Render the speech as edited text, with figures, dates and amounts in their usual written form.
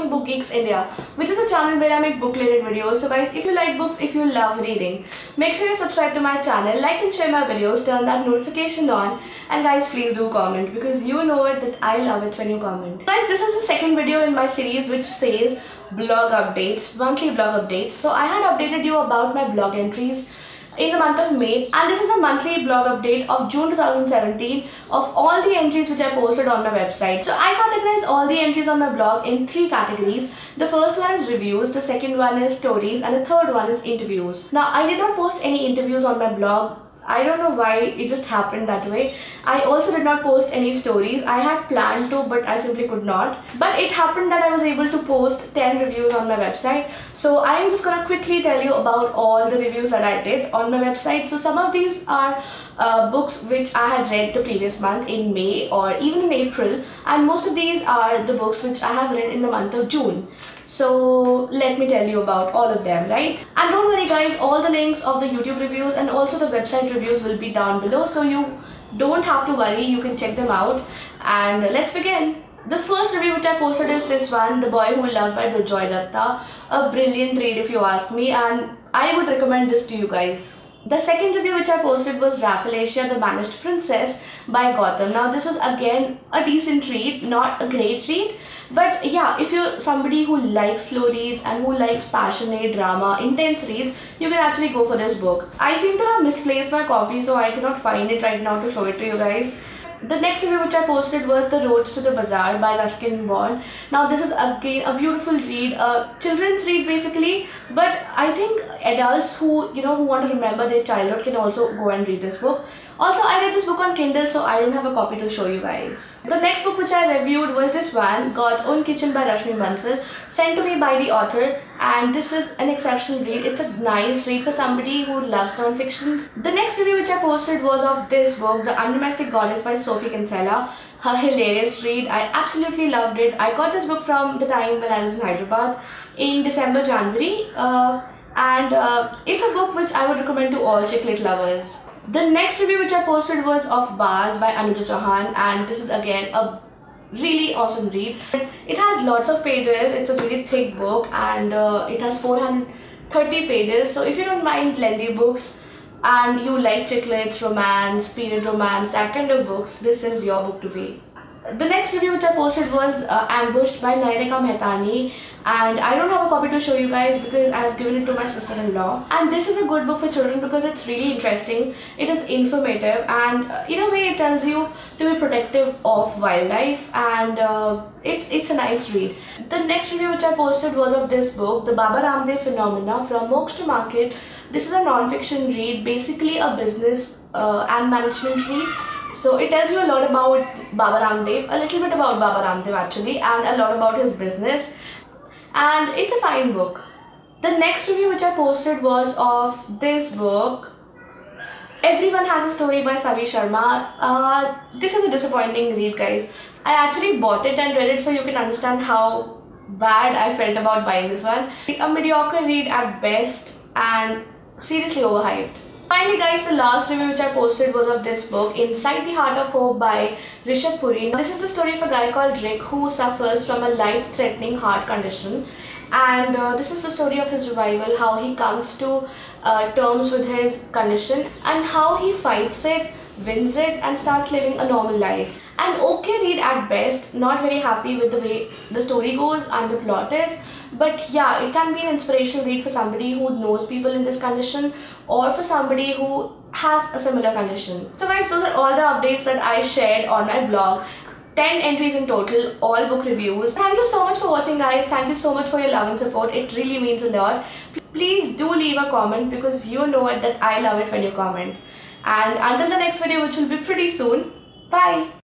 watching BookGeeks India, which is a channel where I make book-related videos. So guys, if you like books, if you love reading, make sure you subscribe to my channel, like and share my videos, turn that notification on, and guys, please do comment because you know it that I love it when you comment. Guys, this is the second video in my series which says blog updates, monthly blog updates. So I had updated you about my blog entries in the month of May, and this is a monthly blog update of June 2017 of all the entries which I posted on my website. So I categorize all the entries on my blog in three categories. The first one is reviews, the second one is stories, and the third one is interviews. Now I did not post any interviews on my blog. I don't know why, it just happened that way. I also did not post any stories. I had planned to, but I simply could not. But it happened that I was able to post 10 reviews on my website. So I am just gonna quickly tell you about all the reviews that I did on my website. So some of these are books which I had read the previous month in May or even in April, and most of these are the books which I have read in the month of June. So let me tell you about all of them, right? And don't worry guys, all the links of the YouTube reviews and also the website reviews will be down below, so you don't have to worry, you can check them out. And let's begin. The first review which I posted is this one, The Boy Who Loved by Joy Datta. A brilliant read if you ask me, and I would recommend this to you guys. The second review which I posted was Rafflesia, The Banished Princess by Gautam. Now this was again a decent read, not a great read, but yeah, if you're somebody who likes slow reads and who likes passionate drama, intense reads, you can actually go for this book. I seem to have misplaced my copy, so I cannot find it right now to show it to you guys. The next review which I posted was The Roads to the Bazaar by Ruskin Bond. Now this is again a beautiful read, a children's read basically, but I think adults who want to remember their childhood can also go and read this book. Also, I read this book on Kindle, so I don't have a copy to show you guys. The next book which I reviewed was this one, God's Own Kitchen by Rashmi Bansal, sent to me by the author, and this is an exceptional read. It's a nice read for somebody who loves non-fictions. The next review which I posted was of this book, The Undomestic Goddess by Sophie Kinsella. A hilarious read. I absolutely loved it. I got this book from the time when I was in Hyderabad in December, January, and it's a book which I would recommend to all chick lit lovers. The next review which I posted was of Bars by Anuja Chauhan, and this is again a really awesome read. It has lots of pages, it's a really thick book, and it has 430 pages, so if you don't mind lengthy books and you like chick lit, romance, period romance, that kind of books, this is your book to be. The next review which I posted was Ambushed by Naireka Mehtani, and I don't have a copy to show you guys because I have given it to my sister-in-law. And this is a good book for children because it's really interesting, it is informative, and in a way it tells you to be protective of wildlife, and it's a nice read. The next review which I posted was of this book, The Baba Ramdev Phenomena, From Moksha to Market. This is a non-fiction read, basically a business and management read. So it tells you a lot about Baba Ramdev, a little bit about Baba Ramdev actually, and a lot about his business, and it's a fine book. The next review which I posted was of this book, Everyone Has a Story by Savi Sharma. This is a disappointing read guys. I actually bought it and read it so you can understand how bad I felt about buying this one. A mediocre read at best and seriously overhyped. Finally guys, the last review which I posted was of this book, Inside the Heart of Hope by Rishabh Puri. This is the story of a guy called Rick who suffers from a life-threatening heart condition, and this is the story of his revival, how he comes to terms with his condition and how he fights it, wins it, and starts living a normal life. An okay read at best, not very happy with the way the story goes and the plot is, but yeah, it can be an inspirational read for somebody who knows people in this condition or for somebody who has a similar condition. So guys, those are all the updates that I shared on my blog. 10 entries in total, all book reviews. Thank you so much for watching guys. Thank you so much for your love and support. It really means a lot. Please do leave a comment because you know it that I love it when you comment. And until the next video, which will be pretty soon, bye.